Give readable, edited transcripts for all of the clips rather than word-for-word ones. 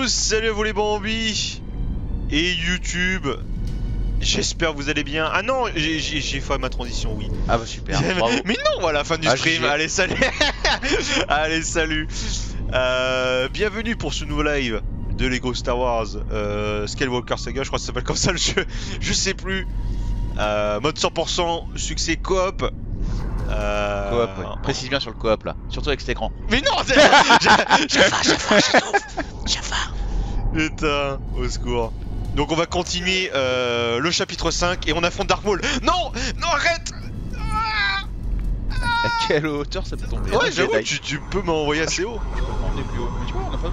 tous, salut à vous les bambis et YouTube. J'espère que vous allez bien. Ah non, j'ai fait ma transition, oui. Ah bah super, bravo. Mais non, à la fin du stream. GG. Allez, salut. Allez, salut. Bienvenue pour ce nouveau live de Lego Star Wars Skywalker Saga, je crois que ça s'appelle comme ça le jeu. Je sais plus. Mode 100% succès coop. Coop, ouais. Précise bien sur le coop là, surtout avec cet écran. Mais non, Jafar. Putain, au secours. Donc on va continuer le chapitre 5 et on affronte Dark Maul. Non, non, arrête. À quelle hauteur ça peut tomber? Ouais, j'avoue, tu peux m'envoyer assez haut. Je peux m'emmener plus haut. Mais tu vois, on a pas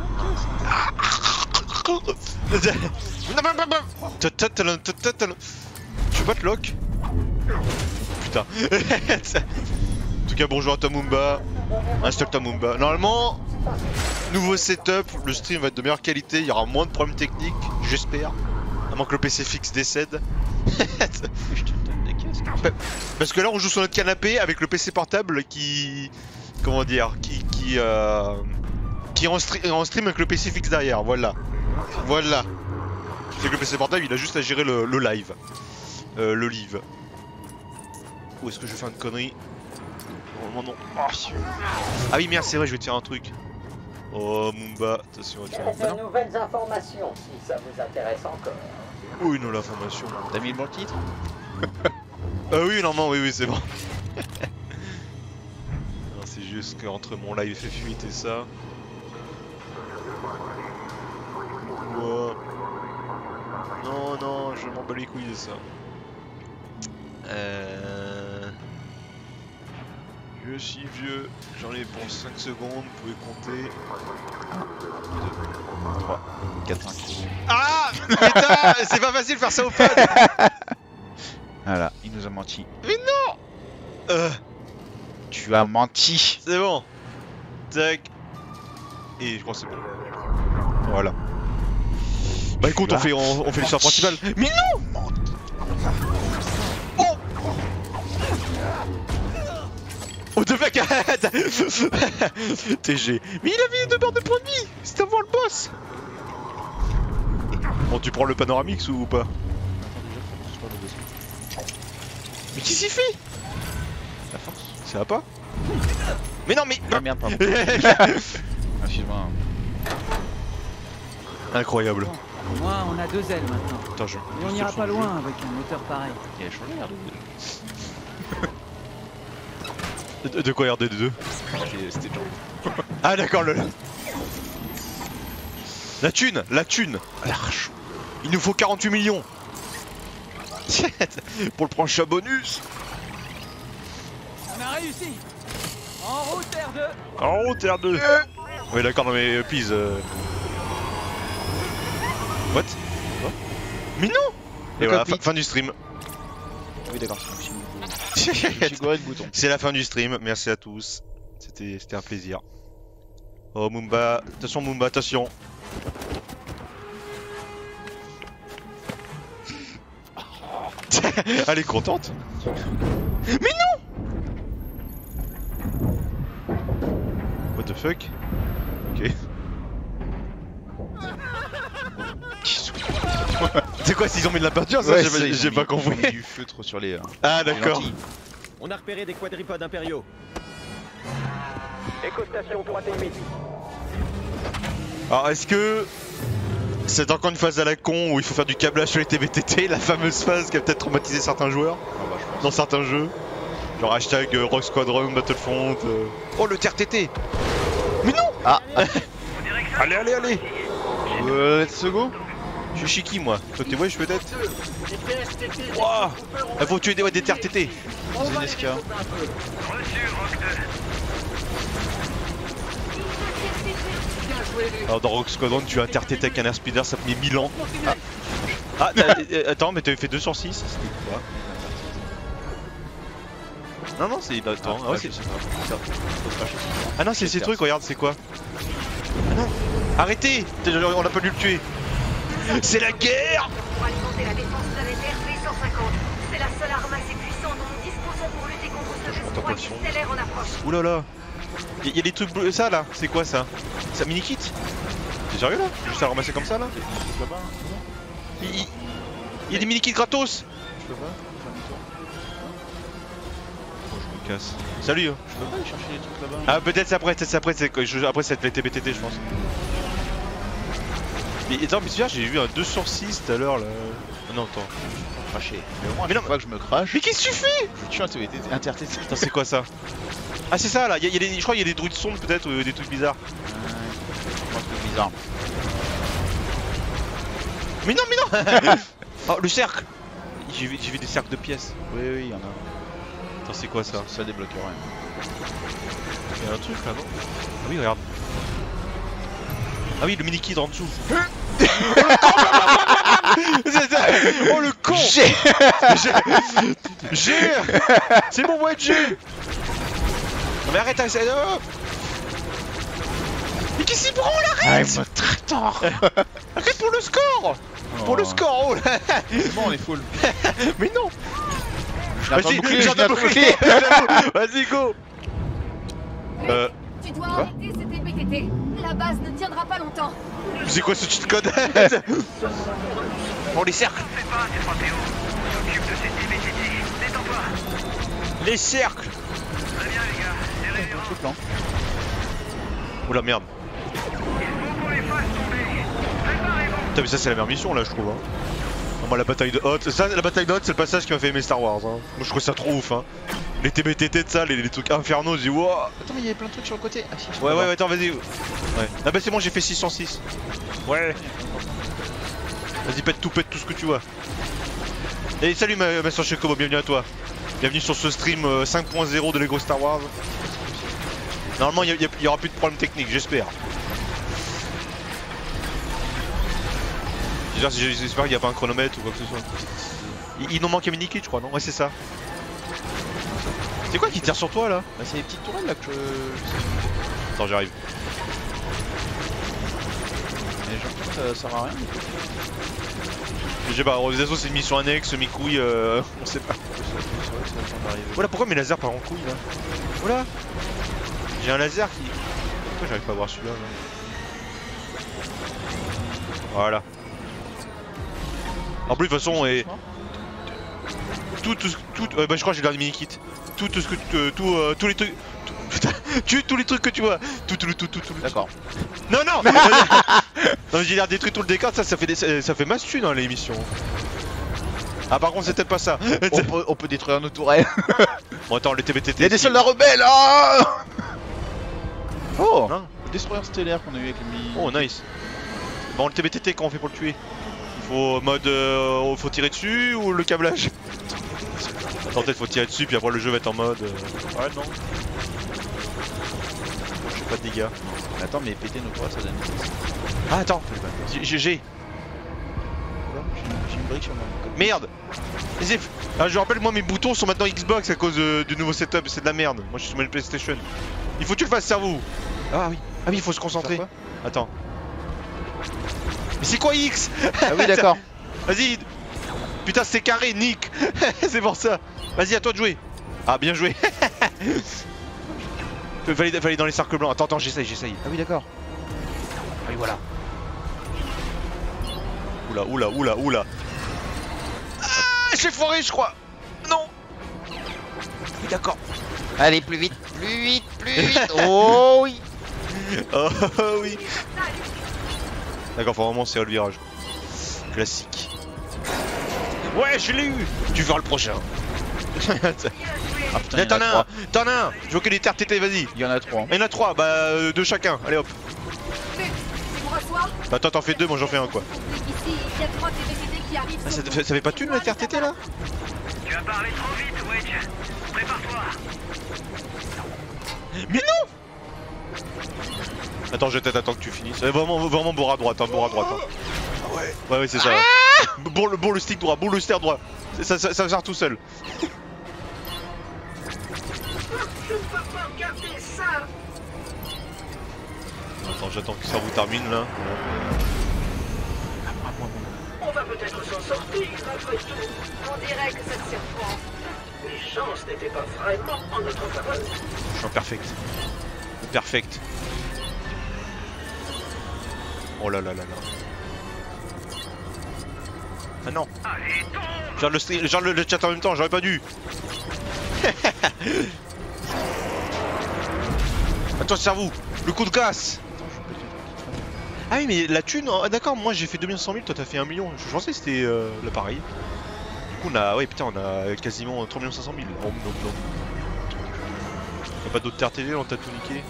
besoin de caisse. Je peux pas te lock. Putain. En tout cas, bonjour à Tamumba. Installe Tamumba. Normalement, nouveau setup, le stream va être de meilleure qualité, il y aura moins de problèmes techniques, j'espère. À moins que le PC fixe décède. Je te donne des caisses. Parce que là, on joue sur notre canapé avec le PC portable qui... Comment dire, qui est en stream avec le PC fixe derrière, voilà. Voilà. C'est que le PC portable, il a juste à gérer le live. Le live. Où est-ce que je vais faire une connerie? Normalement non. Ah oui merde, c'est vrai, je vais te faire un truc. Oh Mumba, attention, attention. De nouvelles informations, si ça vous intéresse encore. Oui, non, l'information. T'as mis le bon titre? Oui, normalement, oui, c'est bon. C'est juste qu'entre mon live fait fuite et ça. Wow. Non, non, je m'en bats les couilles de ça. Je suis vieux, j'en ai pour 5 secondes, vous pouvez compter. 1, 2, 3, 4, 5. Ah putain, c'est pas facile de faire ça au pad. Voilà, il nous a menti. Mais non. Tu as menti. C'est bon. Tac. Et je crois que c'est bon. Voilà. Bah écoute, on fait l'histoire principale. Mais non. Oh. Oh de mec, arrête. TG. Mais il avait 2 barres de points de vie. C'était avant le boss. Bon, tu prends le panoramix ou pas? Mais qu'est-ce qu'il fait? La force. Ça va pas? Mais non, mais... Ah merde, pardon. Excuse-moi. Incroyable. Moi, on a 2 ailes maintenant. Putain, Et on n'ira pas loin avec un moteur pareil. Il a changé R2. De quoi RD2? C'était John. Ah d'accord, la thune, l'argent. Il nous faut 48 millions. Pour le prochain bonus. On a réussi. En route R2. En route R2. Oui d'accord, non mais please. What? Mais non. Et voilà, fin du stream. Oui d'accord, je suis gouré de boutons. C'est la fin du stream, merci à tous. C'était un plaisir. Oh Mumba, attention Mumba, attention. Elle est contente. Mais non. What the fuck? Ok. C'est quoi s'ils ont mis de la peinture ça? Ouais, j'ai pas compris. Ils ont mis du feutre sur les... Ah d'accord. On a repéré des quadripodes impériaux. Éco-station pour atteindre midi. Alors est-ce que c'est encore une phase à la con où il faut faire du câblage sur les TBTT, la fameuse phase qui a peut-être traumatisé certains joueurs dans certains jeux? Genre hashtag Rock Squadron, Battlefront... Oh le TRTT. Mais non. Ah. Allez, allez, allez. Let's go. Je suis Shiki moi, toi t'es wesh peut-être? Wouah. Il faut tuer des TRTT. Zeneska. Alors dans Rock Squadron tu as un TRTT avec un airspeeder, ça te met 1000 ans. Ah, attends, mais t'avais fait 2 sur 6, c'était quoi? Non, non, c'est... Attends, ah ouais, c'est... Ah non, c'est ces trucs, regarde, c'est quoi? Ah non. Arrêtez. On a pas dû le tuer. C'est la guerre. Pour alimenter la défense planétaire P150. C'est la seule arme assez puissante dont nous disposons pour lutter contre ce destroyer stellaire en approche. Oulala. Y'a des trucs bleus, ça là, c'est quoi ça? C'est un mini-kit? T'es sérieux là? Juste à ramasser comme ça là? Là-bas. Il y a des mini-kits gratos! Je peux pas faire demi-tour. Oh, je me casse. Salut! Hein. Je peux pas aller chercher les trucs là-bas. Ah, peut-être c'est après, après ça va être les TBTT, je pense. Mais attends, mais c'est bien, j'ai vu un 2 sur 6 tout à l'heure là. Oh, non, attends. Cracher. Mais au moins, Mais non, pas que je me crache. Mais qu'est-ce que tu fais? Je tue un interTT. Attends, c'est quoi ça? Ah, c'est ça là, je crois qu'il y a des druides sondes peut-être, des trucs bizarres. Un truc bizarre. Mais non, mais non. Oh, le cercle. J'ai vu des cercles de pièces. Oui, oui, il y en a. Attends, c'est quoi ça? Ça débloque rien. Il y a un truc là, non? Ah oui, regarde. Ah oui, le mini-kid en dessous. Oh le con! G. C'est bon, ouais, G. Non mais arrête, arrête. Oh. Mais qu'est-ce qu'il prend là? Arrête! Arrête pour le score! Pour le score, oh là. C'est bon, on est full. Mais non! Vas-y, bouclier. Vas-y, go! Tu dois arrêter cet EPTT. La base ne tiendra pas longtemps. C'est quoi ce cheat code? Pour les cercles! Les cercles! Oula merde. Putain mais ça c'est la meilleure mission là je trouve hein. Moi la bataille de Hoth, ça la bataille de Hoth c'est le passage qui m'a fait aimer Star Wars hein. Moi je trouve ça trop ouf hein. Les TBTT de ça, les trucs infernaux, je dis wow. Attends mais il y avait plein de trucs sur le côté. Ah, si, ouais attends vas-y. Ouais. Ah bah c'est bon j'ai fait 606. Ouais. Vas-y pète tout ce que tu vois. Et salut ma soeur Chekobo, bienvenue à toi. Bienvenue sur ce stream 5.0 de Lego Star Wars. Normalement il y aura plus de problèmes techniques, j'espère. J'espère qu'il n'y a pas un chronomètre ou quoi que ce soit. Il nous manque un mini-kit je crois, non? Ouais c'est ça. C'est quoi qui tire sur toi là? Bah c'est les petites tourelles là que je... Attends j'arrive. Mais j'ai l'impression que ça sert à rien. Je sais pas, Rosazo c'est une mission annexe, mi-couille, on sait pas. Voilà pourquoi mes lasers partent en couille là? Voilà. J'ai un laser qui... Pourquoi j'arrive pas à voir celui-là là? Voilà. En plus de toute façon et... Tout, bah je crois que j'ai le dernier mini-kit. Tous les trucs... tous les trucs que tu vois. Tout. D'accord. Non non. Non j'ai l'air de détruire tout le décor, ça fait masse thune dans l'émission. Ah par contre c'est peut-être pas ça. On peut détruire nos tourelles. Bon attends les TBTT. Il y a des soldats rebelles. Oh, non. Le destroyer stellaire qu'on a eu avec les mini. Oh nice. Bon le TBTT comment on fait pour le tuer? Il faut mode faut tirer dessus ou le câblage? Attends peut-être faut tirer dessus puis après le jeu va être en mode ouais non. Je fais pas de dégâts. Mais attends mais péter nos tourelles ça donne. Ah attends. J'ai J'ai une brique sur moi. merde. Ah, je rappelle moi mes boutons sont maintenant Xbox à cause du nouveau setup, c'est de la merde. Moi je suis sur le PlayStation. Il faut que tu le fasses cerveau. Ah oui. Ah oui il faut se concentrer. Attends. Mais c'est quoi X? Ah oui d'accord. Vas-y. Putain c'est carré Nick. C'est pour ça. Vas-y à toi de jouer. Ah bien joué. Fallait aller dans les cercles blancs. Attends j'essaye. Ah oui d'accord. Ah oui voilà. Oula. Ah j'ai foiré je crois. Non. Oui d'accord. Allez plus vite. Oh oui. Oh oui. D'accord faut vraiment serrer le virage. Classique. Ouais je l'ai eu. Tu verras le prochain. Ah putain, T'en as un. Je veux que les terres TT vas-y. Il y en a 3. Il y en a 3, bah deux chacun, allez hop. Tu me reçois? Bah attends t'en fais 2, moi j'en fais un quoi. Ici, il y a 3 TBTT qui arrivent. Ah, ça fait pas thune la terre TT là? Tu as parlé trop vite, Wedge. Prépare-toi. Mais non. Attends attends que tu finisses. Vraiment bourre à droite, hein, bourre à droite. Hein. Ouais c'est ça. Bourre le stick droit, bourre le stick droit. Ça gère tout seul. Je ne peux pas regarder ça. Attends j'attends que ça vous termine là. On va peut-être s'en sortir après tout. On dirait que ça te surprend. Les chances n'étaient pas vraiment en notre faveur. Je suis en perfect. Perfect. Oh là là là là. Ah non. Allez, tombe. Genre le chat en même temps, j'aurais pas dû. Attends, cerveau, le coup de casse. Ah oui, mais la thune, oh, d'accord, moi j'ai fait 2100 000, toi t'as fait 1 million. Je pensais que c'était le pareil. Du coup, on a, ouais, putain, on a quasiment 3 500 000. Oh, non. Y'a pas d'autres terres télé, on t'a tout niqué.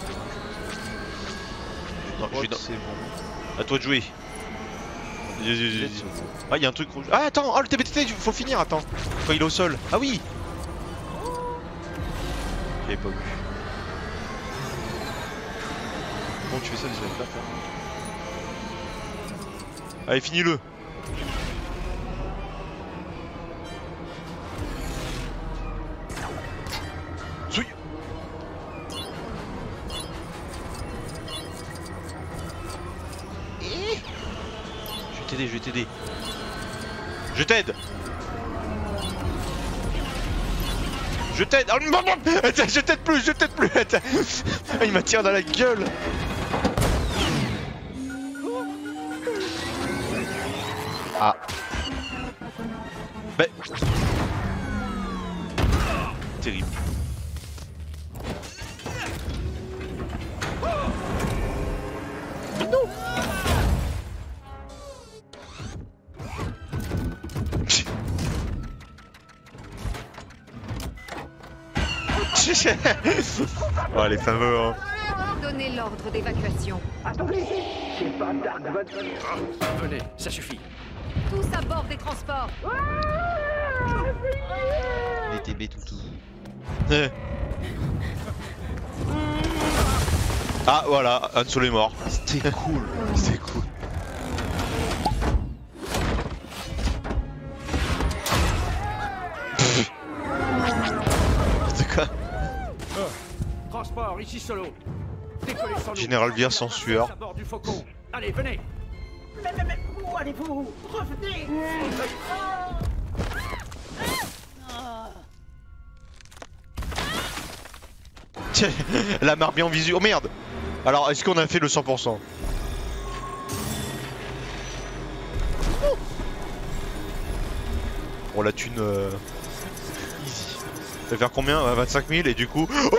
Non, c'est bon. À toi de jouer. Ah, y'a un truc rouge. Ah, attends, oh, le TBTT, faut le finir, attends. Quand il est au sol. Ah oui. J'avais pas vu. Comment tu fais ça déjà là, allez, finis-le. Souille. Je vais t'aider. Je t'aide. Je t'aide. Oh, je t'aide plus. Attends. Il m'a tiré dans la gueule. Ah. Bah. Terrible. Mais non. Oh les fameux hein. Donnez l'ordre d'évacuation. Venez, ça suffit. Tous à bord des transports. Les TB toutou. Ah voilà, Han Solo est mort. C'était cool. C'était cool. C'est quoi? Transport, ici Solo. Décollez sans nous. Général Vire sans sueur. À bord du Faucon. Allez, venez. Mais où allez-vous? Revenez. La marque bien en visu. Oh merde. Alors est-ce qu'on a fait le 100%? Bon la thune easy. Ça va faire combien? 25 000 et du coup... Oh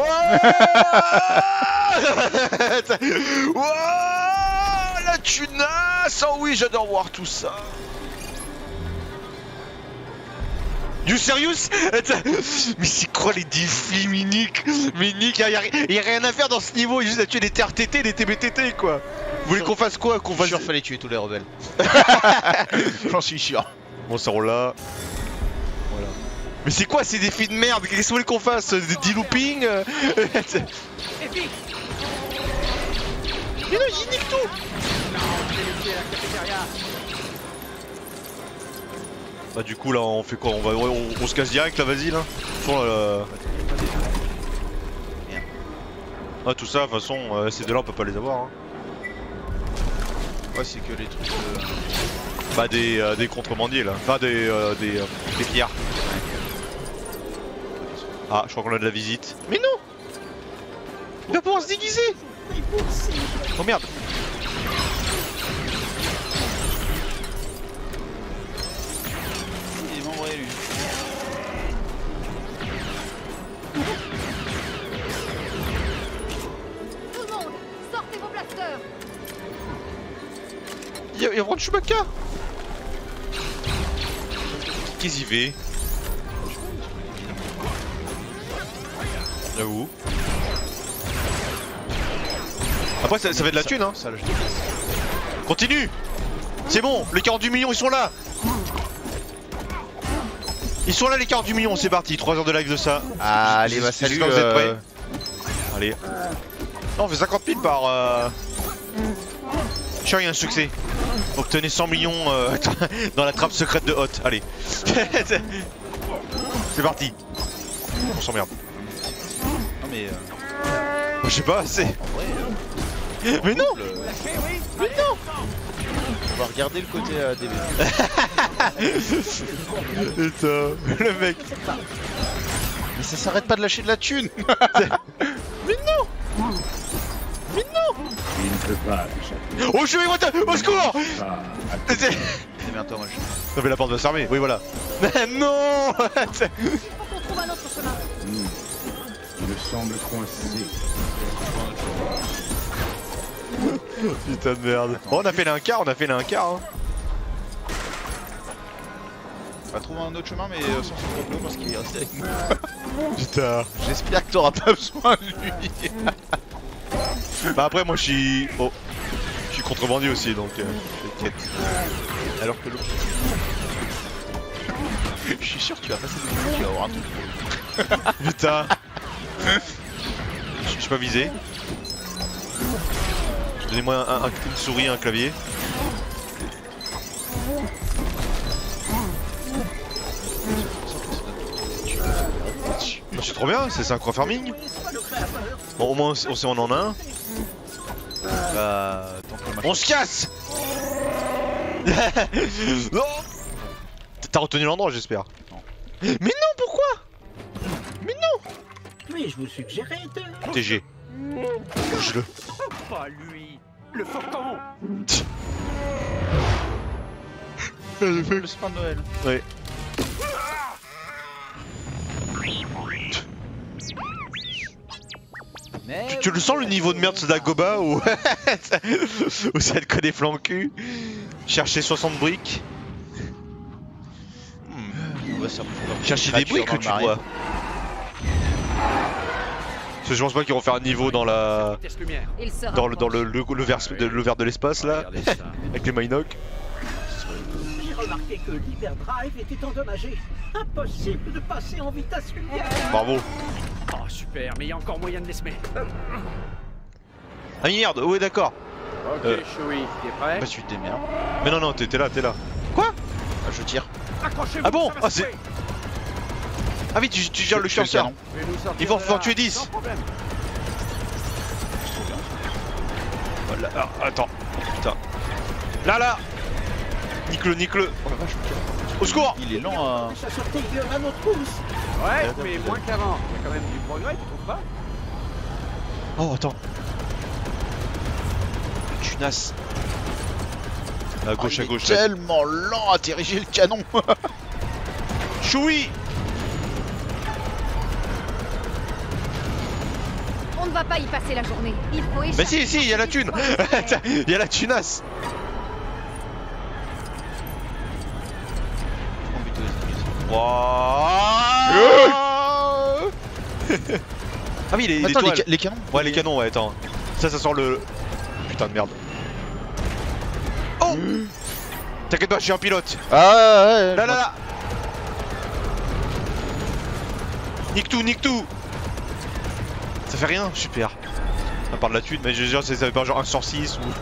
la tunasse. Oh oui, j'adore voir tout ça. You serious? Mais c'est quoi les défis, Minique? Minique, y'a rien à faire dans ce niveau, il y a juste à tuer les TRTT, les TBTT quoi. Vous voulez qu'on fasse quoi? Qu'on fasse... Sûr, fallait tuer tous les rebelles. J'en suis sûr. Bon, ça roule là. Voilà. Mais c'est quoi ces défis de merde? Qu'est-ce que vous voulez qu'on fasse? Des D-looping? Mais non, j'y nique tout! Bah du coup là on fait quoi? On se casse direct là, vas-y là. Ah tout ça de toute façon ces deux là on peut pas les avoir hein. Ouais c'est que les trucs Bah des contrebandiers là. Enfin des pillards. Ah je crois qu'on a de la visite. Mais non! Il va pouvoir se déguiser! Oh merde! Il est membre élu. Tout le monde, sortez vos blasters. Il y a vraiment de Chewbacca! Qu'est-ce qu'il fait? J'avoue. Après ça fait de la thune hein. Ça, Continue! C'est bon, les 48 millions ils sont là! Ils sont là les 48 millions, c'est parti, 3 heures de live de ça. Ah, allez, bah salut. Vous êtes prêts? Allez. Non, on fait 50 000 par... Tiens, il y a un succès. Obtenez 100 millions dans la trappe secrète de Hot. Allez. C'est parti. On s'emmerde. Non mais... Je sais pas, c'est... En vrai... Mais non! Mais non! On va regarder le côté DB. Putain, le mec. Mais ça s'arrête pas de lâcher de la thune. Mais non! Mais non! peux pas échapper. Oh, je suis what the... Au secours! Démerde-toi, moi je. Non mais la porte va se fermer, oui voilà. Non. Il faut qu'on trouve un autre chemin. Il me semble coincé. Putain de merde. Bon, on a fait l'un quart, on a fait l'un quart. Hein. On va trouver un autre chemin, mais sans son complot parce qu'il est resté avec nous. Putain. J'espère que t'auras pas besoin de lui. Bah après moi je suis... Oh. Je suis contrebandier aussi donc t'inquiète. Alors que l'autre. Je suis sûr que tu vas passer des trucs, tu vas avoir un truc. Putain. Je suis pas visé. Donnez-moi une souris et un clavier. C'est trop bien, c'est synchro farming. Bon, au moins on sait on en a un. Bah, tant que le machin. On se casse. Non. T'as retenu l'endroit j'espère. Mais non, pourquoi? Mais non. Mais je vous suggérais de... TG. Bouge-le. Pas lui. Le faucon. Le sapin de Noël. Ouais. Tu le sens le niveau de merde de ce Dagoba ou ou ça te connaît flanc cul. Chercher 60 briques. On va se Chercher des briques que tu vois. Parce que je pense pas qu'ils vont faire un niveau dans la dans le verre de l'espace là avec les Minoc. J'ai remarqué que l'hyperdrive était endommagé. Impossible de passer en vitesse lumière. Bravo. Oh super, mais il y a encore moyen de les semer. Ah merde, ouais d'accord. Ok, Chewie, t'es prêt? Pas suite des merdes. Mais non non, t'es là, t'es là. Quoi? Ah, je tire. Accrochez-vous. Ah bon? Ça va Ah se c'est... Ah oui, tu gères le curseur. Ils vont en tuer 10. Voilà. Ah, attends. Putain. Là. Nique-le. Oh la vache. Au secours. Il est lent à... Ça sortait à notre course. Ouais, mais moins qu'avant. Il y a quand même du progrès, tu trouves pas? Oh attends. Tunas. À gauche, il à gauche. est tellement lent à diriger le canon. Choui. On ne va pas y passer la journée. Il faut échapper. Bah si, il y a la thune. Il y a la tunasse. Ah oui, les Attends, toiles. les canons. Ouais, les canons, ouais, attends. Ça sort le... Putain de merde. Oh. T'inquiète pas, je suis un pilote. Ah ouais. Là. Nique tout. Ça fait rien, super. À part de la thune, mais je jure, ça fait pas genre 1 sur 6 ou...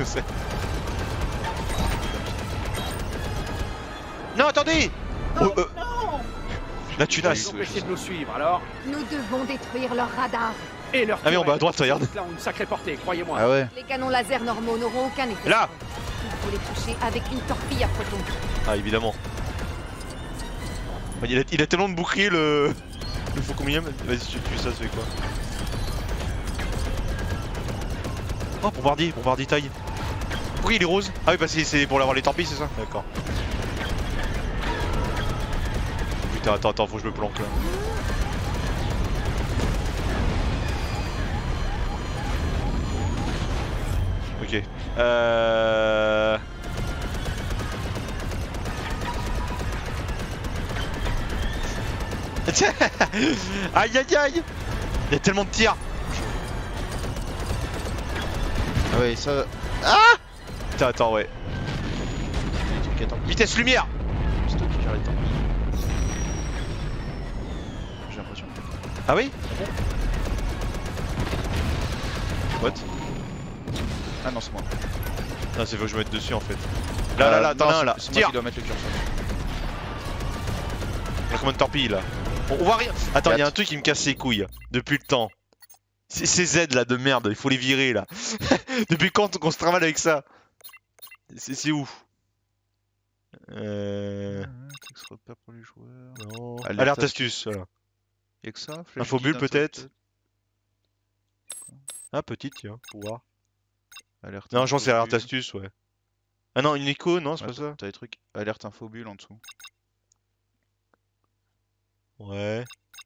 Non, attendez. Non. La tunasse. Ils ont essayé de nous suivre, alors. Nous devons détruire leur radar. Et leur... Ah oui, on va à droite, regarde. Là, ont une sacrée portée, croyez-moi. Ah ouais. Les canons laser normaux n'auront aucun effet. Là. Il faut les toucher avec une torpille à proton. Ah évidemment. Il a tellement de boucliers le... Il faut combien? Vas-y, tu fais ça, ça fait quoi? Oh, bombardier taille. Pourquoi il est rose? Ah oui, parce que c'est pour avoir les torpilles, c'est ça? D'accord. Putain, attends, faut que je me planque là. Ok. Aïe aïe aïe. Il y a tellement de tirs. Ah ouais, ça... Attends, ouais. Vitesse lumière. C'est toi qui gère les temps. J'ai l'impression. Ah oui? What? Ah non, c'est moi. Non, c'est faut que je me mette dessus en fait. Là, t'en as un là. C'est moi Tire. qui dois mettre le curseur. Il y a combien de torpilles là? On voit rien. Attends, il y a un 4. truc qui me casse les couilles depuis le temps. Ces Z là de merde, il faut les virer là. Depuis quand qu'on se travaille avec ça? C'est où? Texte repère pour les joueurs. Non. Alerte Alerte astuce, voilà. Y'a que ça? Infobulle peut-être? Ah, petite, tiens, pour voir. Alerte. Non, je pense que c'est alerte infobule. astuce, ouais. Ah non, une écho, non, c'est pas ça. T'as des trucs. Alerte infobule en dessous. Ouais.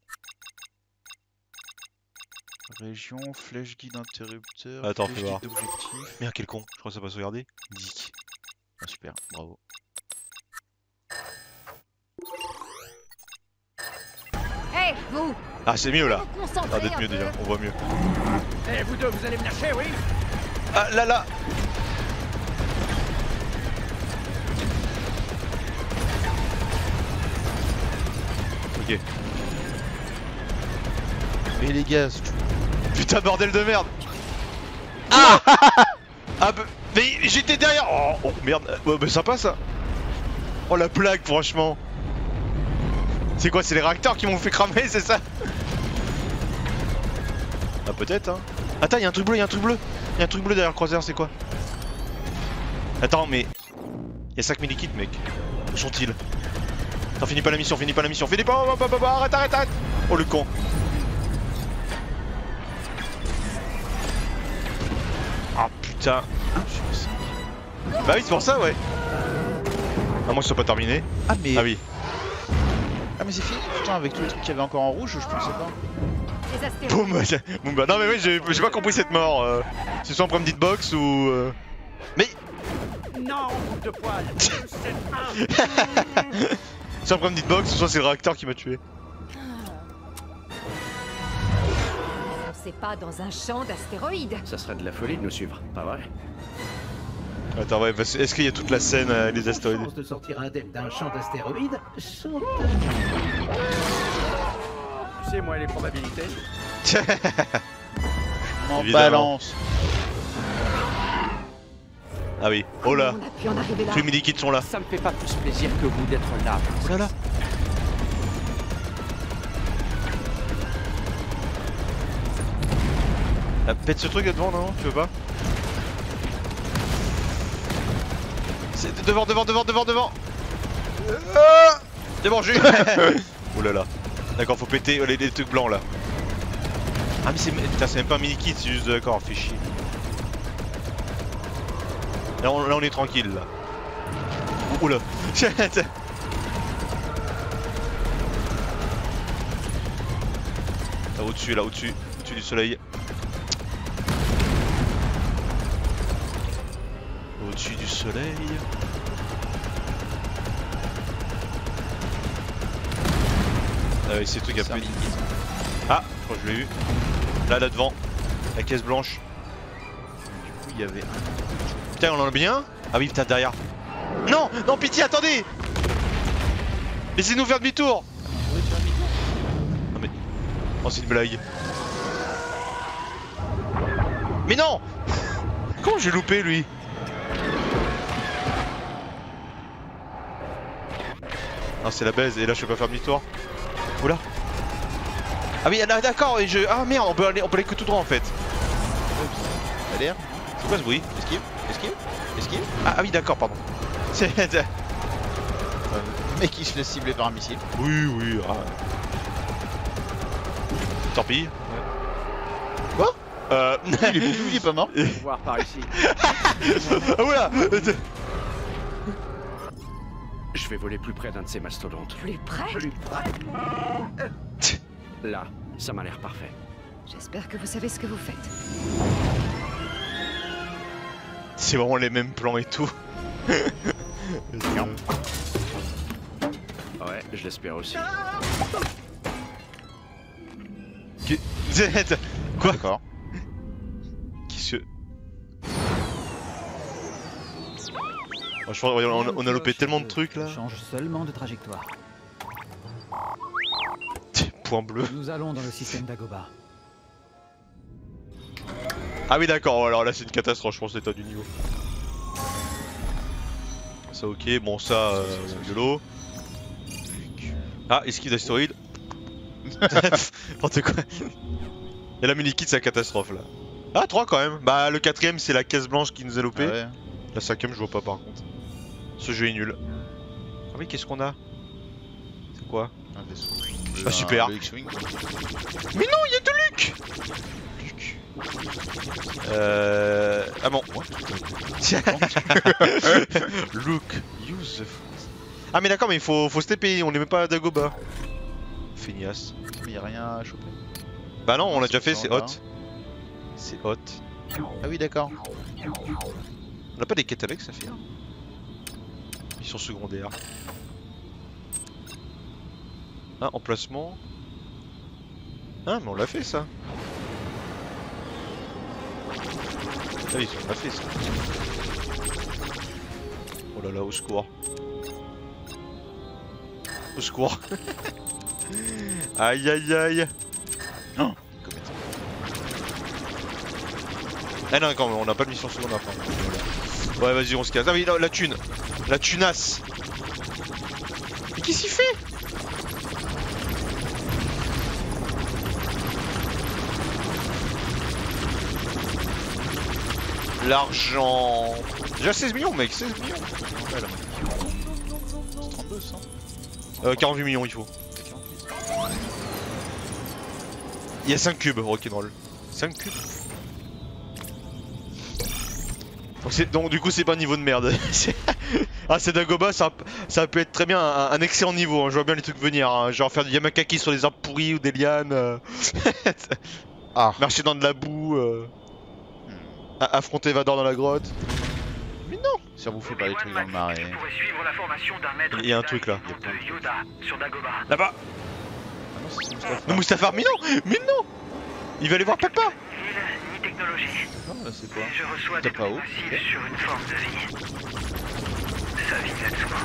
Région, flèche guide interrupteur. Attends, flèche fais voir. guide d'objectif. Merde, quel con, je crois que ça va sauvegarder. Dick. Ah, super, bravo. Hé, vous! Ah, c'est mieux là. Concentrez Ah, d'être un mieux peu. déjà, on voit mieux. Eh, vous deux, vous allez me lâcher, oui? Ah, là, là. Ok. Mais les gars, Putain, bordel de merde. Ah. Ah, bah, mais j'étais derrière. Oh, merde. Ouais, bah, sympa ça. Oh, la plaque, franchement. C'est quoi, c'est les réacteurs qui m'ont fait cramer, c'est ça? Ah, peut-être, hein. Attends, y'a un truc bleu, y'a un truc bleu. Y'a un truc bleu derrière le croiseur, c'est quoi? Attends, mais. Y'a 5000 liquides, mec. Où sont-ils? Attends, finis pas la mission, finis pas la mission. Finis pas, arrête, arrête, arrête. Oh, le con. Ah, putain. Bah oui, c'est pour ça, ouais. Ah, moi, je suis pas terminé. Ah, mais. Ah oui. Ah, mais c'est fini, putain, avec tous les trucs qu'il y avait encore en rouge, je pensais pas. Les astéroïdes. Boum, boum, bah non, mais oui, j'ai pas compris cette mort. C'est soit en premier hitbox ou. Mais. Non, groupe de poils. Soit en premier hitbox, soit c'est le réacteur qui m'a tué. C'est pas dans un champ d'astéroïdes. Ça serait de la folie de nous suivre, pas vrai? Attends, ouais, est-ce qu'il y a toute la scène, les astéroïdes? Les chances de sortir indemne d'un champ d'astéroïdes sont... Tu sais, moi, les probabilités. En Évidemment. balance. Ah oui, oh là. On a pu en arriver là. Tous les mini-kits sont là. Ça me fait pas plus plaisir que vous d'être là. Oh là là. Ah, pète ce truc là devant, non? Tu veux pas? C'est devant, devant, devant, devant, devant. Devant, j'ai. Oh là là. D'accord, faut péter les trucs blancs là. Ah mais c'est même pas un mini kit, c'est juste d'accord, fait chier. Là on est tranquille là. Oula. Là au-dessus, au-dessus du soleil. Au-dessus du soleil. Ah oui, c'est le truc à plus. Ah, je crois que je l'ai eu. Là devant. La caisse blanche. Du coup, il y avait un. Putain, on en a bien? Ah oui, putain, derrière. Non, non, pitié, attendez. Laissez-nous faire demi-tour. Non mais... Oh, c'est une blague. Mais non. Comment j'ai loupé, lui? Non, c'est la baise, et là, je peux pas faire demi-tour. Oula. Ah oui, là, d'accord, et je... Ah merde, on peut aller que tout droit, en fait. T'as l'air. C'est quoi ce bruit? Esquive, esquive, esquive. Ah oui, d'accord, pardon. C'est... Le mec il se laisse cibler par un missile. Oui, oui. Ah. Tant pis. Quoi? Il Il est pas mort. Voir par ici. Ah oula. Je vais voler plus près d'un de ces mastodontes. Plus près? Plus près? Là, ça m'a l'air parfait. J'espère que vous savez ce que vous faites. C'est vraiment les mêmes plans et tout. Ouais, je l'espère aussi. Quoi? D'accord. Qu'est-ce que... Oh, je crois on a loupé tellement de trucs là. Change seulement de trajectoire. Point bleu. Nous allons dans le système d'Agoba. Ah oui d'accord, alors là c'est une catastrophe je pense l'état du niveau. Ça ok, bon ça de l'eau. Ah, esquive d'astéroïde. N'importe quoi. Et la mini-kit c'est la catastrophe là. Ah 3 quand même. Bah le 4ème c'est la caisse blanche qui nous a loupé. Ah ouais. La 5ème je vois pas par contre. Ce jeu est nul. Ah oui qu'est-ce qu'on a? C'est quoi? Un vaisseau. Ah, super. Le X-Wing. Mais non, il y a de Luc. Ah bon. Look, use the force. Ah mais d'accord, mais il faut se TP, on les met pas à Dagoba. Feignasse. Mais y'a rien à choper. Bah non, on l'a C'est déjà fait, ça, c'est là. hot. C'est hot. Ah oui, d'accord. On a pas des quêtes avec ça fait. Mission secondaire. Ah, emplacement. Ah, mais on l'a fait ça. Ah oui, on l'a fait ça. Oh là là, au secours. Au secours. Aïe aïe aïe. Oh. Ah non, quand même, on n'a pas de mission secondaire. Ouais, vas-y, on se casse. Ah oui, non, la thune. La tunasse. Mais qu'est-ce qu'il fait? L'argent. Déjà 16 millions, mec, 16 millions. Ouais, là. C'est 32 ça. 48 millions, il faut. Il y a 5 cubes, rock'n'roll. 5 cubes. Donc du coup c'est pas un niveau de merde. Ah c'est Dagoba, ça peut être très bien un excellent niveau, hein. Je vois bien les trucs venir, hein. Genre faire du yamakaki sur les arbres pourris ou des lianes. Ah. Marcher dans de la boue. Affronter Vador dans la grotte. Mais non. Ça vous fait pas des trucs dans le marais. Je pourrais suivre la formation d'un maître Il y a un Jedi truc là. de Yoda sur Dagoba. Là-bas. Ah non, c'est Mustapha. Non Mustapha, mais non. Mais non. Il va aller voir papa. Ni ville, ni technologie. Non, là c'est quoi? Je reçois des T'as pas données haut, massives ok. sur une forme de vie. Sa vie là-dessous.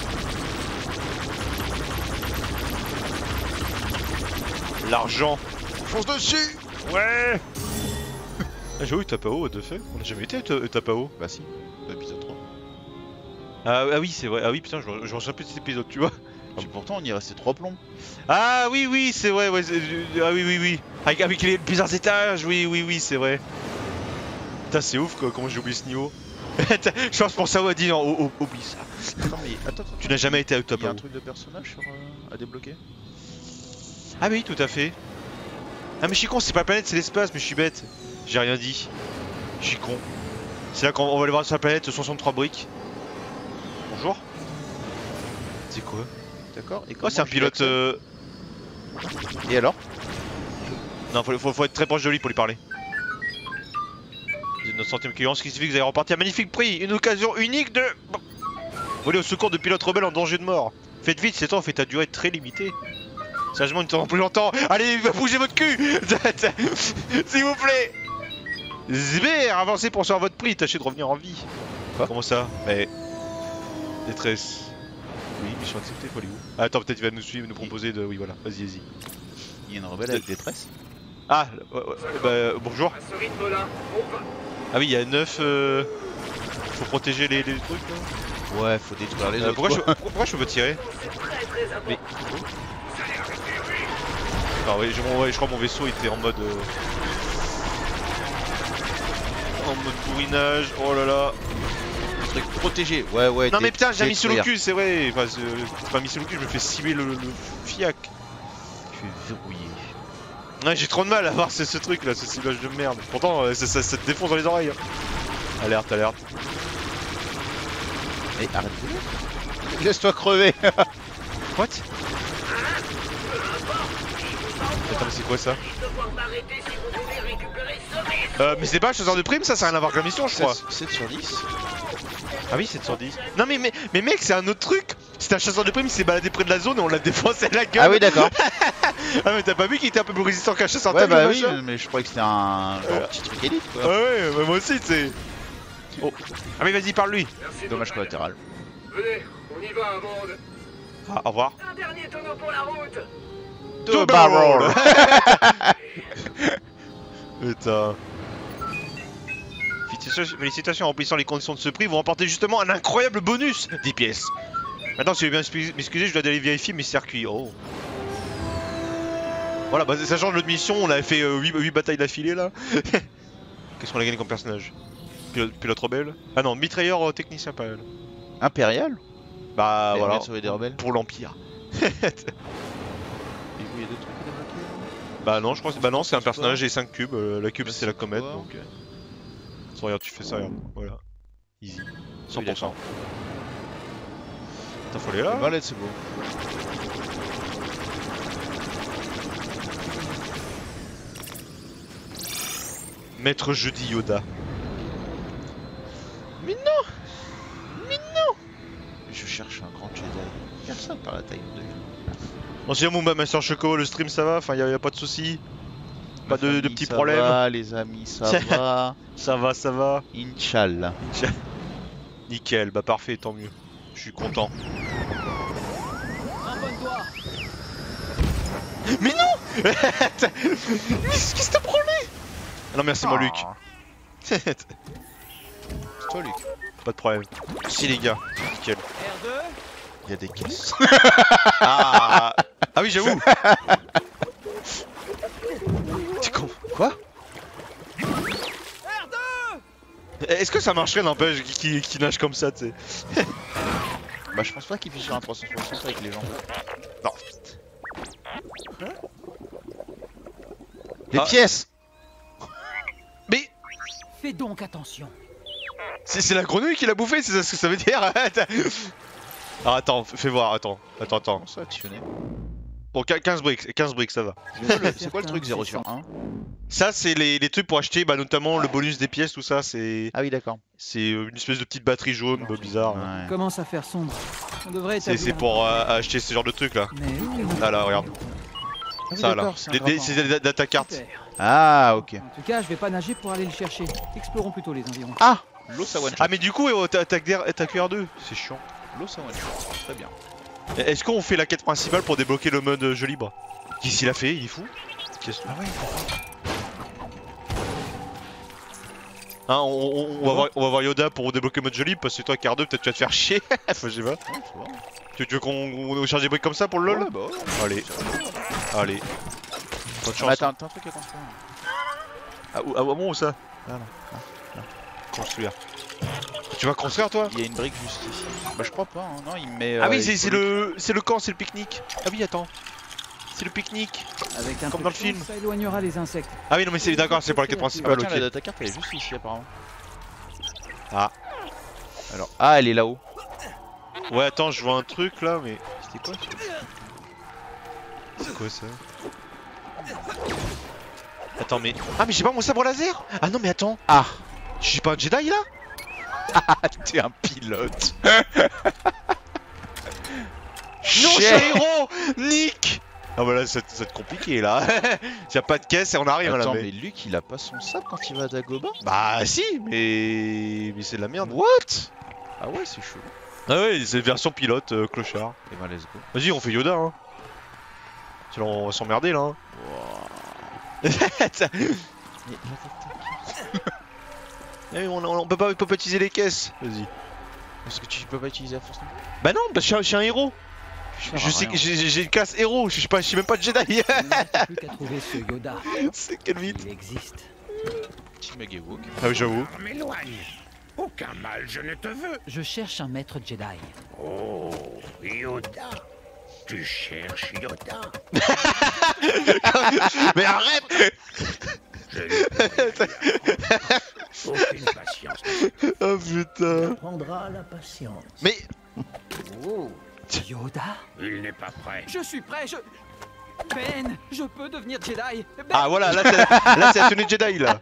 L'argent. Fonce dessus. Ouais. Ah j'ai eu Tapao, what the fuck? On a jamais été Tapao. Bah si, l'épisode 3. Ah oui c'est vrai, ah oui putain je me souviens plus de cet épisode tu vois. Pourtant on y est resté 3 plombs. Ah oui c'est vrai, ouais, ah oui. Avec les bizarres étages, oui c'est vrai. Putain c'est ouf quoi, comment j'ai oublié ce niveau. Je pense pour ça Wadi, non, oublie ça. Attends mais attends. Tu n'as jamais été à Il y a Tapao. un truc de personnage sur, à débloquer. Ah oui tout à fait. Ah mais je suis con, c'est pas la planète, c'est l'espace, mais je suis bête. J'ai rien dit. Je suis con. C'est là qu'on va aller voir sur la planète, 63 briques. Bonjour. C'est quoi? D'accord. Et Oh c'est un comment je pilote l'accède Et alors? Non faut être très proche de lui pour lui parler. C'est notre centième client, ce qui signifie que vous allez remporter un magnifique prix, une occasion unique de... voler au secours de pilotes rebelles en danger de mort. Faites vite, c'est temps, fait ta durée très limitée. Sérieusement, il ne t'attend plus longtemps. Allez, bougez votre cul. S'il vous plaît. Zber, avancez pour savoir votre prix, tâchez de revenir en vie. Quoi? Comment ça? Mais... détresse. Oui, mission acceptée, faut aller où? Ah, attends, peut-être il va nous suivre, nous proposer de... oui, voilà, vas-y. Il y a une rebelle avec détresse. Ah, bah, bonjour. À ce rythme-là, on va. Ah oui, il y a 9... faut protéger les trucs, là. Ouais, faut détruire les autres. Pourquoi je peux pas tirer? C'est très très important. Mais... ah oui, je crois que mon vaisseau était en mode... en mode bourrinage, oh là là. Le truc protégé. Ouais. Non mais putain, j'ai mis sous le détruire. cul, c'est vrai. Enfin, c'est pas mis sous le cul, je me fais cibler le fiac. Tu es verrouillé. Ouais, j'ai trop de mal à voir ce truc là, ce ciblage de merde. Pourtant, ça te défonce dans les oreilles. Hein. Alerte. Mais arrête. Laisse-toi crever. What? Attends, mais c'est quoi ça? Devoir m'arrêter si vous voulez récupérer ce vaisseau. Mais c'est pas un chasseur de primes, ça a rien à voir avec la mission, je crois. 7 sur 10. Ah oui, 7 sur 10. Non mais mec, c'est un autre truc. C'était un chasseur de primes, il s'est baladé près de la zone et on l'a défoncé la gueule. Ah oui, d'accord. Ah mais t'as pas vu qu'il était un peu plus résistant qu'un chasseur de Ouais, primes? bah oui, mais je croyais que c'était un genre petit truc élite Ah quoi. ouais, bah moi aussi, tu sais. Oh. Ah mais vas-y, parle lui. Dommage collatéral. Venez, on y va, monde. Ah, au revoir. Un dernier tonneau pour la route. Deux barrels. Putain. Félicitations en remplissant les conditions de ce prix, vous remportez justement un incroyable bonus 10 pièces. Maintenant, si vous voulez bien m'excuser, je dois aller vérifier mes circuits. Oh. Voilà, bah ça change notre mission, on avait fait 8 batailles d'affilée là. Qu'est-ce qu'on a gagné comme personnage? Pilote rebelle? Ah non, mitrailleur technicien pas elle. Impérial. Bah Elle voilà, vient de sauver des rebelles. pour l'Empire. Et vous, il y a d'autres trucs à débloquer? Bah non, je crois que bah non, c'est un C'est personnage et 5 cubes. La cube Bah, c'est la c'est comète quoi donc. Ça, regarde, tu fais ça, regarde. Voilà. Easy. 100%. d'accord. T'as faut aller là? Balette, c'est beau. Maître jeudi Yoda. Mais non! Mais non! Je cherche un grand Jedi. Personne par la taille de lui. Bon, sinon, mon Master Choco, le stream ça va? Enfin, y a pas de soucis? Pas de petits problèmes? Ça va, les amis, ça va. Ça va, ça va. Inch'Allah. Nickel, bah parfait, tant mieux. Je suis content. Abonne-toi. Mais non! Qu'est-ce que t'as prends lui? Ah non, merci moi, Luc. C'est toi, Luc. Pas de problème. Si, les gars. Nickel. R2. Il y a des caisses. Ah oui, j'avoue. C'est con. Quoi? Est-ce que ça marcherait, n'empêche, qui nage comme ça, tu sais? Bah, je pense pas qu'il puisse faire un 360 avec les gens. Non. Les Ah. pièces! Mais Fais donc attention. c'est la grenouille qui l'a bouffé, c'est ça ce que ça veut dire? Alors attends, fais voir, attends. Comment ça actionner? Bon, 15 briques, ça va. C'est quoi le truc 0 sur 1? Ça, c'est les trucs pour acheter, bah, notamment le bonus des pièces, tout ça, c'est Ah oui, d'accord. une espèce de petite batterie jaune, bah, bizarre. Ouais. Commence à faire sombre. On devrait C'est établir pour acheter ce genre de trucs là. Mais oui, Là, là, regarde. Ah oui, Ça là. d'accord, c'est un rapport. C'est des data cartes. super. Ah, ok. En tout cas, je vais pas nager pour aller le chercher. Explorons plutôt les environs. Ah! L'eau, ça one shot. Ah, mais du coup, t'as QR2, c'est chiant. L'eau, ça one shot. Très bien. Est-ce qu'on fait la quête principale pour débloquer le mode jeu libre? Qu'est-ce qu'il a fait? Il est fou? Ah ouais, Hein, on va voir Yoda pour débloquer le mode jeu libre parce que toi, QR2, peut-être tu vas te faire chier. Enfin, je sais pas. Tu veux qu'on charge des briques comme ça pour le LoL? Ouais, bah ouais. Allez. Allez. Bonne chance. Ah, attends, t'as un truc à construire. Ah, bon, où ça? Ah, là. Construire. Tu vas construire toi? Il y a une brique juste ici. Bah, je crois pas, hein. Non, il me met. Ah oui, il c'est faut le camp, c'est le pique-nique. Ah oui, attends. C'est le pique-nique. Avec un Comme peu dans de le film. chance, ça éloignera les insectes. Ah oui, non, mais c'est d'accord, c'est pour la quête Ah bah principale, tiens, ok. la data carte elle est juste ici apparemment. Ah. Alors, ah elle est là-haut. Ouais, attends, je vois un truc là, mais. C'était quoi ça? C'est quoi ça? Attends, mais. Ah, mais j'ai pas mon sabre laser! Ah non, mais attends! Ah. Je suis pas un Jedi là? Ah t'es un pilote. Non, je suis un héros! Nick! Ah bah là, ça va être compliqué là. Y'a pas de caisse et on arrive Attends, là, mais Luke il a pas son sabre quand il va à Dagobah? Bah si, mais c'est de la merde. What? Ah ouais, c'est chaud. Ah ouais, c'est version pilote, clochard. Et bah let's go. Vas-y, on fait Yoda, hein. Sinon, on va s'emmerder là. Hein. Eh, on peut pas utiliser les caisses. Vas-y. Parce que tu peux pas utiliser la force non plus. Bah non, bah, je suis un héros. Je sais rien. que j'ai une classe héros. Je suis même pas Jedi. Il ne reste plus qu'à trouver ce Yoda. C'est quel vite. Il existe. Team Megawog. Ah oui, j'avoue. M'éloigne. Aucun mal, je ne te veux. Je cherche un maître Jedi. Oh, Yoda. Tu cherches Yoda. Mais arrête. Je n'ai aucune patience. Oh putain. Prendra la patience. Mais Oh, Yoda? Il n'est pas prêt. Je suis prêt, Ben, je peux devenir Jedi. Ben, ah voilà, là c'est la tenue Jedi là.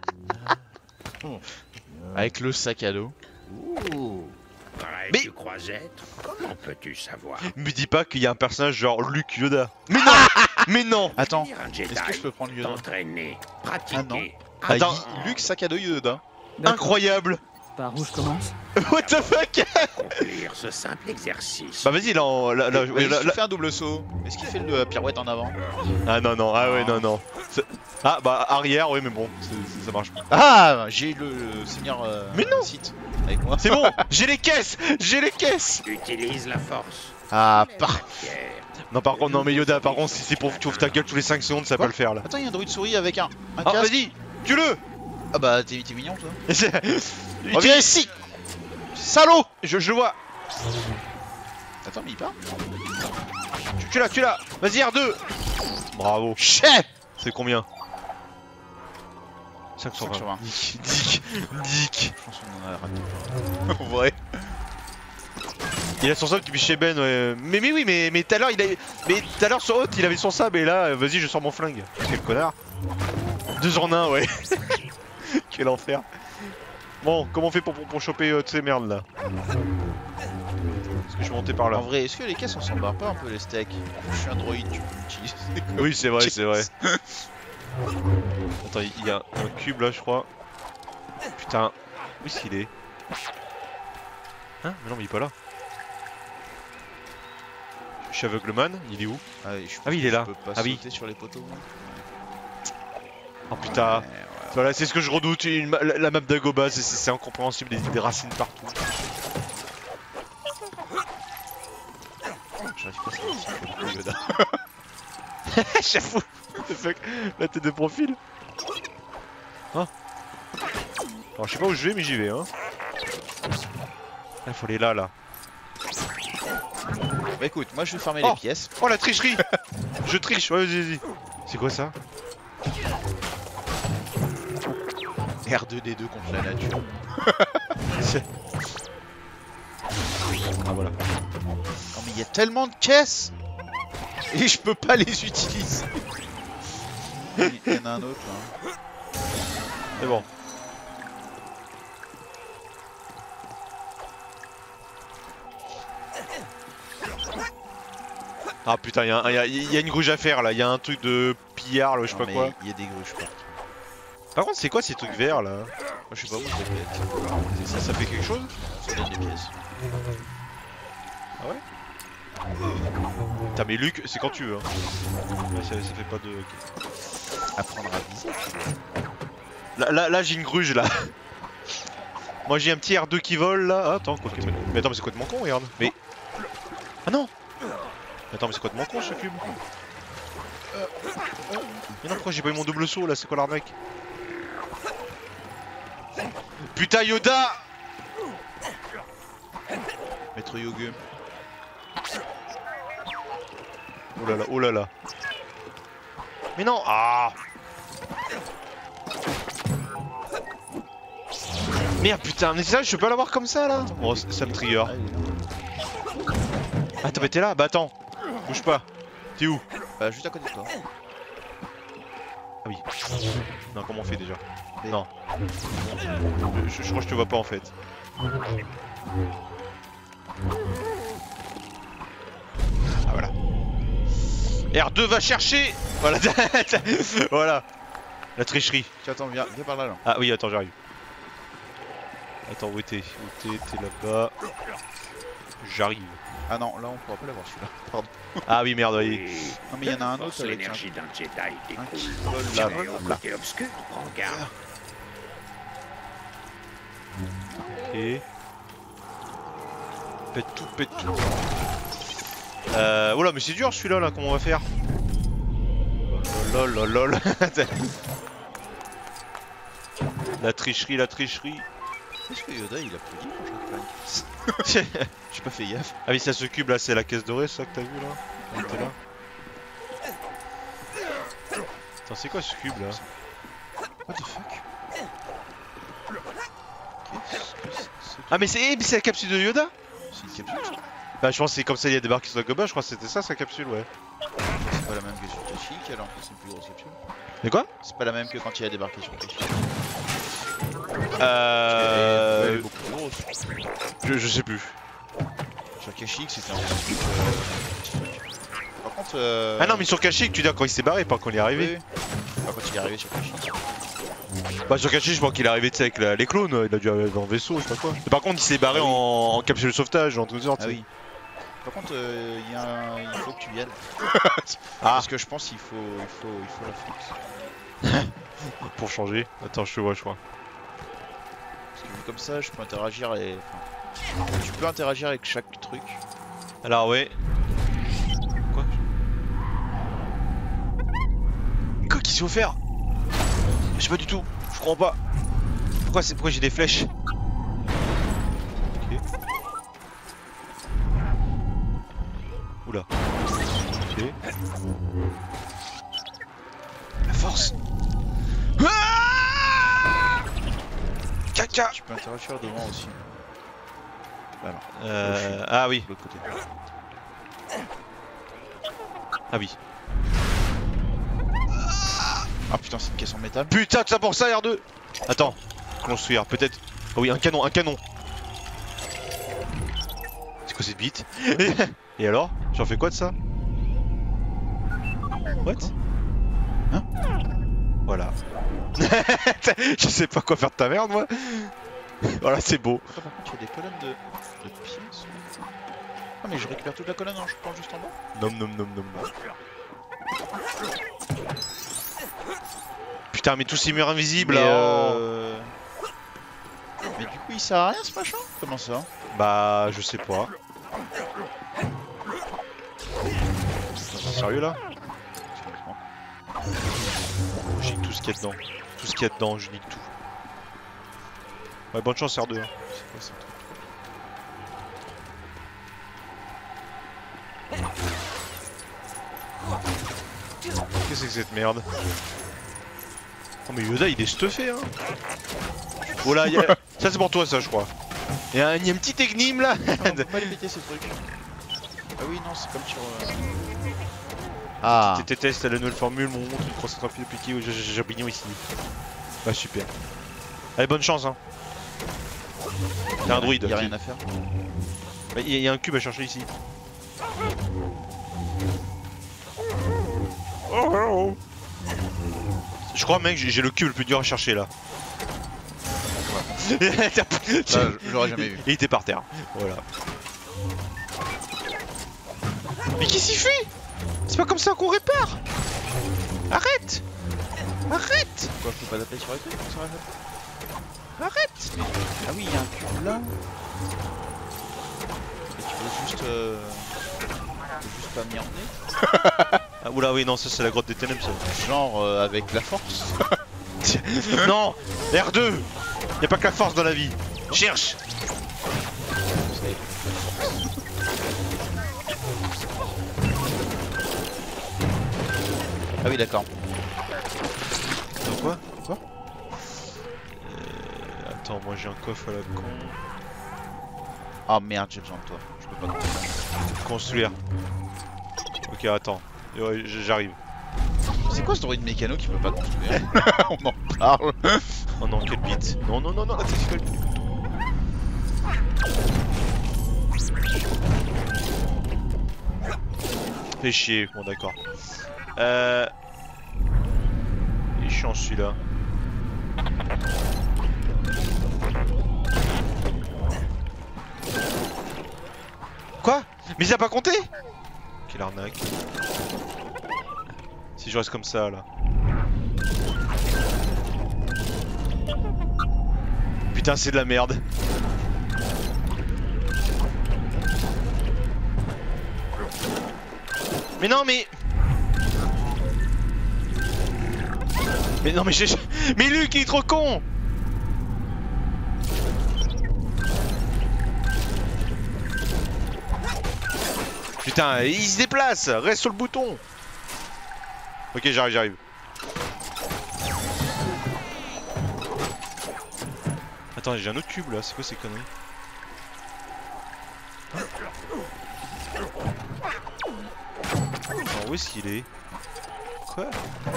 Avec le sac à dos. Ouh. Pareil, Mais- tu crois être? Comment peux-tu savoir? Me dis pas qu'il y a un personnage genre Luke Yoda. Mais non. Mais non. Attends, Devenir un Jedi, est-ce que je peux prendre Yoda? t'entraîner, Ah non. pratiquer. Attends. Luke sac à dos Yoda. d'accord. Incroyable. Par où je commence? What the fuck. Accomplir ce simple exercice. Bah vas-y là, Vas-y, là, je fais un double saut. Est-ce qu'il fait le pirouette en avant? Ah non non, ah ouais non. Ah bah arrière, oui mais bon, ça marche pas. Ah, j'ai le seigneur Mais non. Sith avec moi. C'est bon, j'ai les caisses. Utilise la force. Ah, Pierre. Non par contre, non mais Yoda, par contre si c'est pour que tu ouvres ta gueule tous les 5 secondes, ça va Quoi pas le faire là. Attends, il y a un droïde souris avec un Ah casque. vas-y, tue-le. Ah bah t'es mignon toi. Reviens ici. Salaud. Je le vois. Attends, mais il part. Tu l'as. Vas-y R2. Bravo. Chef. C'est combien? 520. Dick. Je pense qu'on en a raté. En vrai. Il a son sable depuis chez Ben, ouais. Mais oui, mais tout à l'heure, mais tout à l'heure sur Haute, il avait son sable et là, vas-y, je sors mon flingue. Quel connard. 2 en 1, ouais. Quel enfer. Bon, comment on fait pour choper toutes ces merdes là? Est-ce que je vais monter par là? En vrai, est-ce que les caisses on s'en barre pas un peu les steaks? Je suis un droïde, tu peux l'utiliser. Oui, c'est vrai, c'est vrai. Attends, il y a un cube là, je crois. Putain, où est-ce qu'il est? Hein? Mais non, mais il est pas là. Je suis aveugleman, il est où? Ah oui, il est là. Je peux pas Ah oui. sauter sur les poteaux. Oh putain. Ouais. Voilà, c'est ce que je redoute, la map d'Agoba, c'est incompréhensible, des racines partout. J'arrive pas à savoir si je fais le Yoda. J'avoue. What the fuck? La tête de profil. Hein? Alors je sais pas où je vais, mais j'y vais, hein. Il faut aller là. Bah écoute, moi je vais farmer Oh. les pièces. Oh la tricherie. Je triche, ouais, vas-y. C'est quoi ça? R2D2 contre la nature. Ah voilà. Non mais il y a tellement de caisses et je peux pas les utiliser. Il y en a un autre là. C'est bon. Ah putain, il y a une gruge à faire là, il y a un truc de pillard, là, je sais Non, pas mais quoi. il y a des gruges partout. Par contre, c'est quoi ces trucs verts là? Moi je sais pas, moi je les pète. Ça fait quelque chose? Ça donne des pièces. Ah ouais? Putain, mais Luc, c'est quand tu veux. Hein. Ouais, ça fait pas de. Ok. Apprendre à viser. Là j'ai une gruge là. Moi j'ai un petit R2 qui vole là. Ah, attends, quoi que. Mais attends, mais c'est complètement con, regarde. Mais. Ah non! Attends, mais c'est complètement con ce cube. Mais non, pourquoi j'ai pas eu mon double saut là? C'est quoi l'arnaque? Putain, Yoda! Maître Yogu. Oh là là, oh là là. Mais non! Ah! Merde, putain, mais ça, je peux pas l'avoir comme ça là? Oh, ça me trigger. Attends, mais t'es là? Bah attends, bouge pas. T'es où? Bah juste à côté de toi. Ah oui. Non, comment on fait déjà? Mais- Non. Je crois que je te vois pas en fait. Ah voilà. R2 va chercher. Voilà. Voilà. La tricherie. Tiens, attends, viens par là là. Ah oui, attends, j'arrive. Attends, où t'es? Où t'es là-bas. J'arrive. Ah non, là on pourra pas l'avoir celui-là. Pardon. Ah oui, merde, oui. Et Non mais il y en a un force autre avec l'énergie d'un Jedi un qui découle. vole là, là. Mais au côté obscur, prends garde. Et... Pète tout, pète tout. Oula, mais c'est dur celui-là, là, comment on va faire? Lol, lol, lol. La tricherie, la tricherie. Est-ce que Yoda il applaudit quand je flingue? J'ai pas fait gaffe. Ah oui, ça ce cube là, c'est la caisse dorée, c'est ça que t'as vu là? Quand t'es là. Attends, c'est quoi ce cube là? What the fuck? Qu'est-ce que c'est? Ah mais c'est la capsule de Yoda? C'est une capsule? Bah je pense que c'est comme ça il y a débarqué sur la Goba, je crois que c'était ça sa capsule, ouais. C'est pas la même que sur Kashyyyk alors que c'est une plus grosse capsule. Mais quoi? C'est pas la même que quand il a débarqué sur Kashyyyk. Euh... Beaucoup plus grosse. Je sais plus. Sur Kashyyyk c'était un petit truc. Par contre... Ah non mais sur Kashyyyk tu dis quand il s'est barré, pas quand il est arrivé. Oui. Enfin, quand il est arrivé sur Kashyyyk. Bah sur Kashyyyk je pense qu'il est arrivé tu sais, avec les clones, il a dû arriver dans le vaisseau, je sais pas quoi. Mais par contre il s'est barré Ah oui. en capsule de sauvetage, en tout sorte. Ah oui. Par contre il faut que tu viennes. Ah. Parce que je pense qu'il faut la force. Pour changer. Attends, je te vois, je crois. Parce que vu comme ça je peux interagir et... Enfin, tu peux interagir avec chaque truc. Alors ouais. Quoi? Quoi qu'il faut faire? Je sais pas du tout, je comprends pas. Pourquoi j'ai des flèches? Ok. Oula. Ok. La force. Ah! Tu peux interagir devant aussi. Alors, Ah oui. de l'autre côté. Ah oui. Ah putain, c'est une caisse en métal. Putain, tout ça pour ça, R2. Attends, construire, peut-être. Oh oui, un canon, un canon. C'est quoi cette bite? Et alors? J'en fais quoi de ça? What? Hein? Voilà. Je sais pas quoi faire de ta merde, moi. Voilà, c'est beau. Par contre, il y a des colonnes de pièces. Ah, mais je récupère toute la colonne, hein, je prends juste en bas. Nom nom nom nom nom. Putain, mais tous ces murs invisibles Mais, là. mais du coup, il sert à rien ce machin? Comment ça? Bah, je sais pas. C'est sérieux là? Je nique tout ce qu'il y a dedans. Tout ce qu'il y a dedans, je nique tout. Ouais, bonne chance R2. Hein. C'est quoi ça? Qu'est-ce que c'est que cette merde? Oh mais Yoda il est stuffé hein. Oh là, ça c'est pour toi ça je crois. Il y a une petite énigme là. On peut pas les péter ces trucs. Ah oui, non, c'est comme sur... Ah. TT test, la nouvelle formule, mon montre, une croissance appliquée au champignon ici. Bah super. Allez, bonne chance hein. T'as un druide. Y'a rien à faire. Bah, y a un cube à chercher ici. Je crois mec, j'ai le cube le plus dur à chercher là. Ça, j'aurais jamais vu. Il était par terre. Voilà. Mais qu'est-ce qu'il fait? C'est pas comme ça qu'on répare. Arrête. Arrête. Quoi, je peux pas taper sur les trucs? Ça va faire. Arrête. Ah oui, il y a un cube là. Et tu veux juste... juste pas m'y emmener? Ah, oula oui non ça c'est la grotte des ténèbres ça. Genre avec la force. Non. R2. Y'a pas que la force dans la vie. Cherche. Ah oui, d'accord. Quoi? Quoi? Attends, moi j'ai un coffre à la con. Ah merde, j'ai besoin de toi. Je peux pas Construire. Ok, attends. Ouais, j'arrive. C'est quoi ce droïde mécano qui peut pas construire? On en parle. Oh non, quelle bite. Non, non, non, non, la tactical. Fais chier, bon d'accord. Il est chiant celui-là. Quoi? Mais il a pas compté? Quelle arnaque. Si je reste comme ça là. Putain c'est de la merde. Mais non mais... Mais non mais j'ai... Mais Luc il est trop con. Putain il se déplace. Reste sur le bouton. Ok j'arrive. Attends j'ai un autre cube là. C'est quoi ces conneries? Attends, où est-ce qu'il est? Quoi?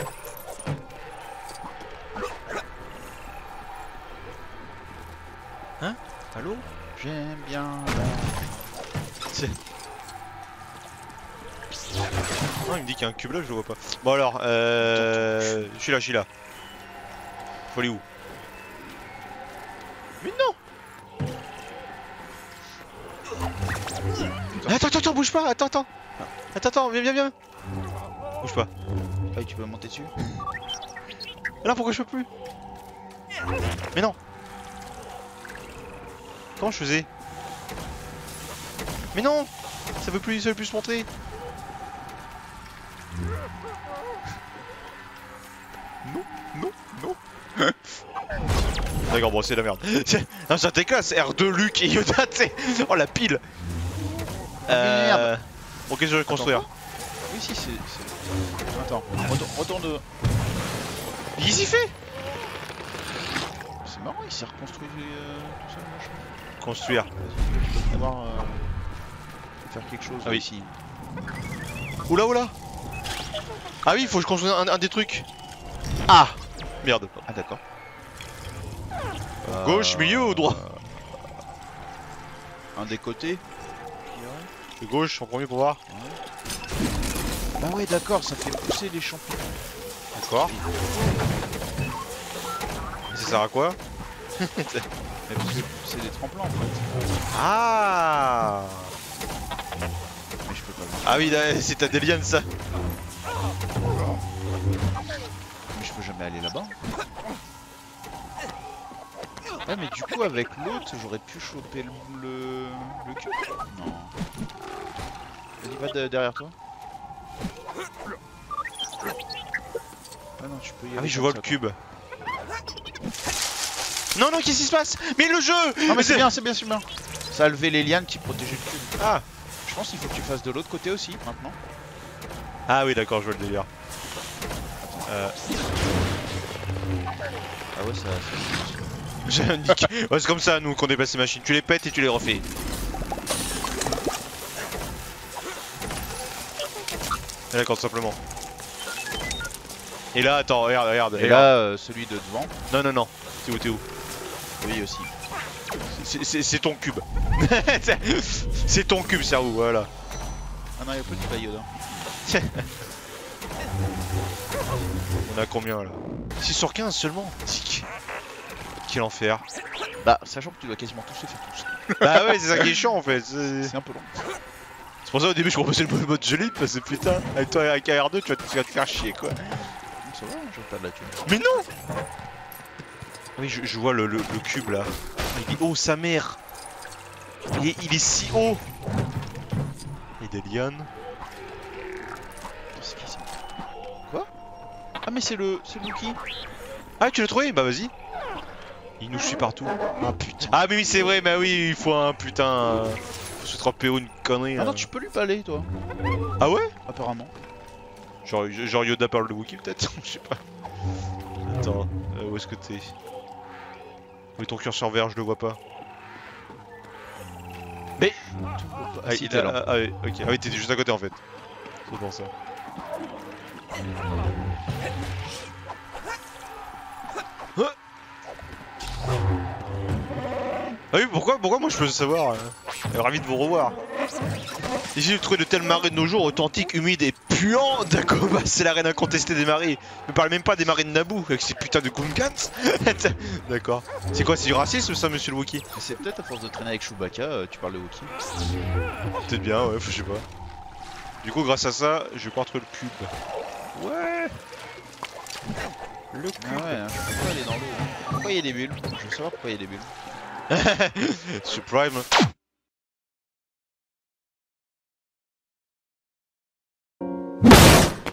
Hein? Allô? J'aime bien. Non, il me dit qu'il y a un cube là, je le vois pas. Bon alors, je suis là. Faut aller où? Mais non! Attends, bouge pas, attends. Attends, viens. Bouge pas. Ah oui, tu peux monter dessus? Alors pourquoi je peux plus? Mais non! Comment je faisais? Mais non! Ça veut plus se montrer! Non! D'accord, bon, c'est la merde. Non, ça t'éclate, R2, Luc et Yoda, t'sais! Oh la pile! Merde. Bon, qu'est-ce que je vais construire? Oui, si, c'est... Attends, retourne de... Qu'est-ce qu'il fait? C'est marrant, il s'est reconstruit tout ça, machin. Construire. Je peux avoir faire quelque chose Ah oui. ici. Oula oula. Ah oui, il faut que je construise un des trucs. Ah merde. Ah d'accord. Gauche, milieu ou droit? Un des côtés. De gauche en premier pour voir. Bah ouais d'accord, ça fait pousser les champignons. D'accord. Et ça sert à quoi? Mais parce que c'est des tremplins en fait. Ah. Mais je peux pas le Ah oui, c'est ta déliane ça. Mais je peux jamais aller là-bas. Ouais mais du coup avec l'autre j'aurais pu choper le cube. Non. Vas-y va derrière toi. Ah non tu peux y aller. Ah oui, je comme vois ça, le cube. Non, non, qu'est-ce qui se passe? Mais le jeu! Non mais c'est bien, c'est bien, c'est bien. Ça a levé les lianes qui protégeaient le cube. Ah! Je pense qu'il faut que tu fasses de l'autre côté aussi maintenant. Ah oui, d'accord, je vois le délire. Ah ouais ça... J'ai un nick. Ouais, c'est comme ça, nous, qu'on dépasse ces machines. Tu les pètes et tu les refais. D'accord, tout simplement. Et là, attends, regarde, regarde. Et là, celui de devant. Non, non, non. T'es où? Oui aussi. C'est ton cube. C'est ton cube, cerveau, voilà. Ah non, il y a plus de Yoda. On a combien là? 6 sur 15 seulement. Quel enfer. Bah, sachant que tu dois quasiment tous les faire tous. Bah ouais, c'est ça qui est chiant en fait. C'est un peu long. C'est pour ça au début je proposais le mode joli parce que putain, avec toi avec AR2 tu vas te faire chier quoi. Ça va, je vais perdre la thune. Mais non. Oui, je vois le cube là. Il est haut sa mère. Il est si haut. Et des lianes. C'est qui ça? Quoi? Ah mais c'est le Wookie. Ah tu l'as trouvé? Bah vas-y. Il nous suit partout. Ah putain. Ah mais oui c'est vrai, bah oui il faut un putain. Faut se tromper une connerie. Ah non tu peux lui parler toi. Ah ouais? Apparemment. Genre Yoda parle de Wookie peut-être? Je sais pas. Attends, où est-ce que t'es? Où est ton curseur vert? Je le vois pas. Mais Ah, si, t'es là. Ah oui, ok. Ah oui, t'étais juste à côté en fait. C'est pour ça. Ah oui, pourquoi moi je peux savoir ravi de vous revoir. Ici, vous trouvez de telles marées de nos jours, authentiques, humides et puants. Dagobah, c'est l'arène incontestée des marées. Ne parle même pas des marées de Naboo avec ces putains de Gungans. D'accord. C'est quoi, c'est du racisme ça, monsieur le Wookie? C'est peut-être à force de traîner avec Chewbacca, tu parles de Wookie. Peut-être bien, ouais, je sais pas. Du coup, grâce à ça, je vais pouvoir trouver le cube. Ouais. Le cube. Ah ouais, hein, je peux pas aller dans l'eau. Pourquoi il y a des bulles? Je veux savoir pourquoi il y a des bulles. Supreme.